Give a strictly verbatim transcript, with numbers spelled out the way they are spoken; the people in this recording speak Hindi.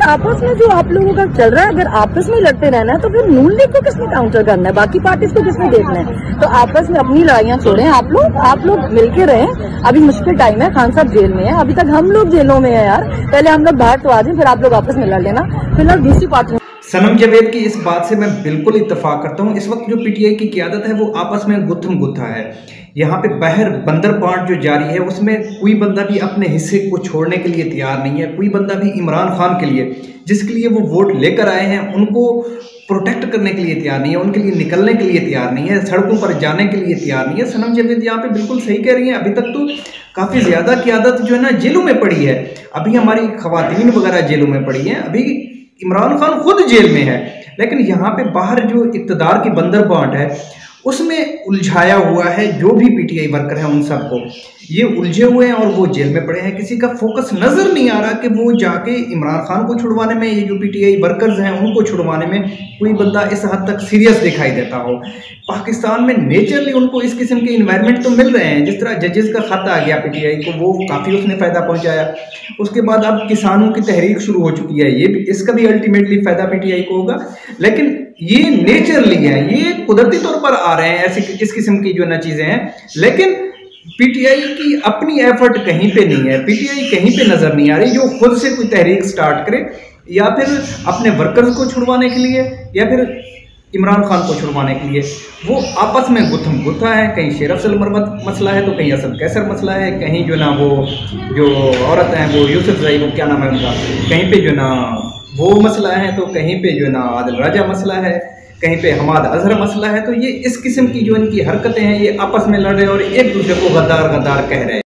आपस में जो आप लोगों का चल रहा है, अगर आपस में लड़ते रहना है तो फिर नून लीग को किसने काउंटर करना है, बाकी पार्टीज को किसने देखना है। तो आपस में अपनी लड़ाइयां छोड़ें, आप लोग आप लोग मिलके रहें। अभी मुश्किल टाइम है, खान साहब जेल में है, अभी तक हम लोग जेलों में है यार। पहले हम लोग बाहर तो आ जाए, फिर आप लोग आपस में लड़ लेना। फिलहाल दूसरी पार्टी सनम जावेद की इस बात से मैं बिल्कुल इत्तेफाक करता हूँ। इस वक्त जो पीटीआई की क़यादत है वो आपस में गुत्थम गुत्था है। यहाँ पे बहर बंदर पांट जो जारी है उसमें कोई बंदा भी अपने हिस्से को छोड़ने के लिए तैयार नहीं है। कोई बंदा भी इमरान खान के लिए, जिसके लिए वो वोट लेकर आए हैं, उनको प्रोटेक्ट करने के लिए तैयार नहीं है, उनके लिए निकलने के लिए तैयार नहीं है, सड़कों पर जाने के लिए तैयार नहीं है। सनम जावेद यहाँ पे बिल्कुल सही कह रही है। अभी तक तो काफ़ी ज़्यादा क़यादत जो है ना जेलों में पड़ी है। अभी हमारी ख़वातीन वगैरह जेलों में पड़ी हैं, अभी इमरान खान खुद जेल में है। लेकिन यहाँ पे बाहर जो इक़्तिदार की बंदर बांट है उसमें उलझाया हुआ है जो भी पीटीआई वर्कर हैं, उन सबको ये उलझे हुए हैं और वो जेल में पड़े हैं। किसी का फोकस नजर नहीं आ रहा कि वो जाके इमरान खान को छुड़वाने में, ये जो पीटीआई वर्कर्स हैं उनको छुड़वाने में कोई बंदा इस हद तक सीरियस दिखाई देता हो। पाकिस्तान में नेचरली उनको इस किस्म के इन्वायरमेंट तो मिल रहे हैं। जिस तरह जजेस का खत आ गया पीटीआई को, वो काफ़ी उसने फ़ायदा पहुँचाया। उसके बाद अब किसानों की तहरीक शुरू हो चुकी है, ये भी इसका भी अल्टीमेटली फ़ायदा पीटीआई को होगा। लेकिन ये नेचरली है, ये कुदरती तौर पर आ रहे हैं, ऐसी इस किस्म की जो ना चीज़ें हैं। लेकिन पीटीआई की अपनी एफर्ट कहीं पे नहीं है, पीटीआई कहीं पे नजर नहीं आ रही जो खुद से कोई तहरीक स्टार्ट करे, या फिर अपने वर्कर्स को छुड़वाने के लिए या फिर इमरान खान को छुड़वाने के लिए। वो आपस में गुत्थम गुत्था है। कहीं शेर अफजल मरवत मसला है, तो कहीं असद कैसर मसला है, कहीं जो ना वो जो औरत हैं वो यूसुफ जई, वो क्या नाम है उनका, कहीं पे जो ना वो मसला है, तो कहीं पे जो ना आदिल राजा मसला है, कहीं पे हमाद अजहर मसला है। तो ये इस किस्म की जो इनकी हरकतें हैं, ये आपस में लड़ रहे हैं और एक दूसरे को गद्दार गद्दार कह रहे हैं।